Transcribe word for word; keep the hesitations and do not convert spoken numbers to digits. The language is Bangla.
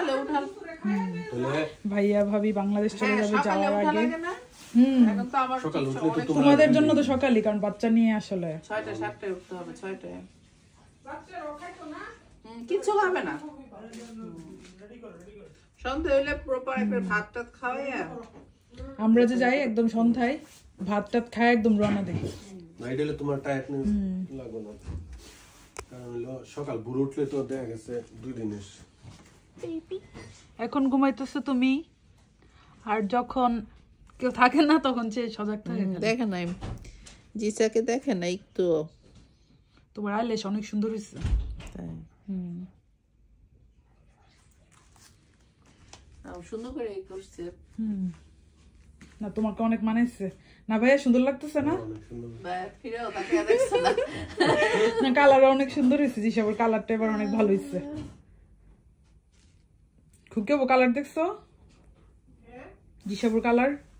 সকালে উঠাল ভাইয়া ভাবি বাংলাদেশ চলে যাবে যাওয়ার আগে হুম এখন তো আমার সকালে উঠলে তো তোমাদের জন্য তো সকালই কারণ বাচ্চা নিয়ে আসলে ছয়টা সাতটায় উঠতে হবে ছয়টায় কিছু খাবে না সন্ধ্যা হইলে প্রপার একটা ভাত টাত খাওয়াই আমরা যে যাই একদম সন্ধ্যায় ভাত টাত খাই একদম রওনা দিই নাইট হলে তোমার টায়ার্ডনেস লাগবে না কারণ হলো সকাল ভোর উঠলে তো দেখা গেছে দুই দিনের এখন ঘুমাইতেছো তুমি আর যখন কেউ থাকে না তখন সে সজাগ থাকে দেখে নাই জিসাকে দেখে না একটু তোমার আইলেশ অনেক সুন্দর হয়েছে হুম সুন্দর করে করছে হুম না তোমাকে অনেক মানাইছে না ভাইয়া সুন্দর লাগতেছে না না কালার অনেক সুন্দর হয়েছে জিসাবের কালারটা এবার অনেক ভালো হয়েছে খুব কেবো কালার দেখছো জিসাবের কালার